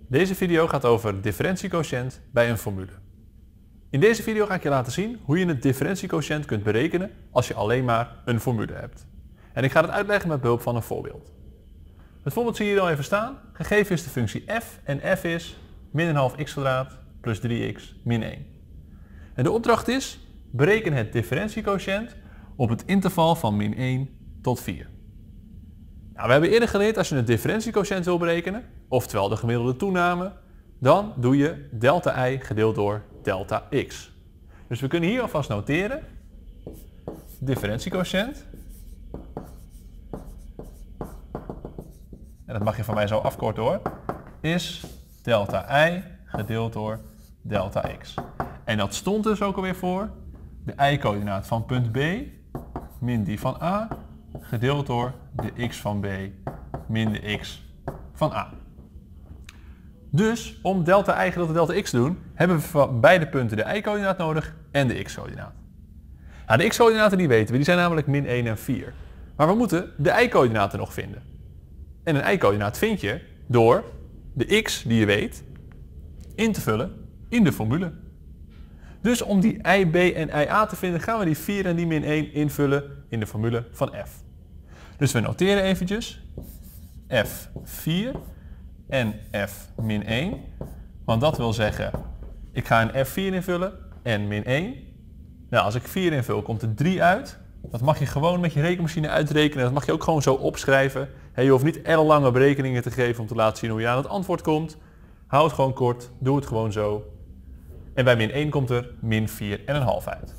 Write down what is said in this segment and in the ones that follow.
Deze video gaat over differentiequotient bij een formule. In deze video ga ik je laten zien hoe je het differentiequotient kunt berekenen als je alleen maar een formule hebt. En ik ga het uitleggen met behulp van een voorbeeld. Het voorbeeld zie je hier al even staan. Gegeven is de functie f en f is min een half x² plus 3x min 1. En de opdracht is, bereken het differentiequotient op het interval van min 1 tot 4. Nou, we hebben eerder geleerd als je het differentiequotient wil berekenen, oftewel de gemiddelde toename, dan doe je delta i gedeeld door delta x. Dus we kunnen hier alvast noteren, differentiequotient, en dat mag je van mij zo afkorten hoor, is delta i gedeeld door delta x. En dat stond dus ook alweer voor de y-coördinaat van punt B min die van A gedeeld door de x van B min de x van A. Dus om delta i gedeeld door delta x te doen, hebben we van beide punten de y-coördinaat nodig en de x-coördinaat. Nou, de x-coördinaten die weten we, die zijn namelijk min 1 en 4. Maar we moeten de y-coördinaten nog vinden. En een y-coördinaat vind je door de x die je weet in te vullen in de formule. Dus om die ib en ia te vinden gaan we die 4 en die min 1 invullen in de formule van f. Dus we noteren eventjes f4 en f min 1. Want dat wil zeggen, ik ga een f4 invullen en min 1. Nou, als ik 4 invul komt er 3 uit. Dat mag je gewoon met je rekenmachine uitrekenen. Dat mag je ook gewoon zo opschrijven. Je hoeft niet ellenlange berekeningen te geven om te laten zien hoe je aan het antwoord komt. Hou het gewoon kort, doe het gewoon zo. En bij min 1 komt er min 4,5 uit.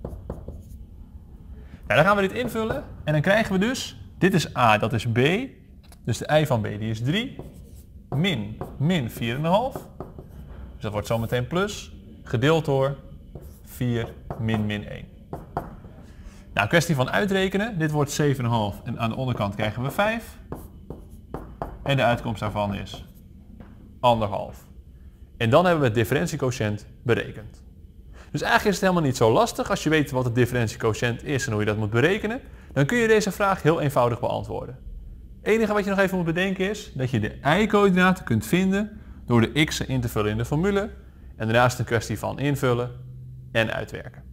Nou, dan gaan we dit invullen en dan krijgen we dus, dit is a, dat is b. Dus de y van b die is 3, min 4,5. Dus dat wordt zometeen plus, gedeeld door 4 min 1. Nou, kwestie van uitrekenen. Dit wordt 7,5 en aan de onderkant krijgen we 5. En de uitkomst daarvan is 1,5. En dan hebben we het differentiequotient berekend. Dus eigenlijk is het helemaal niet zo lastig. Als je weet wat het differentiequotient is en hoe je dat moet berekenen, dan kun je deze vraag heel eenvoudig beantwoorden. Het enige wat je nog even moet bedenken is dat je de y-coördinaten kunt vinden door de x'en in te vullen in de formule. En daarnaast een kwestie van invullen en uitwerken.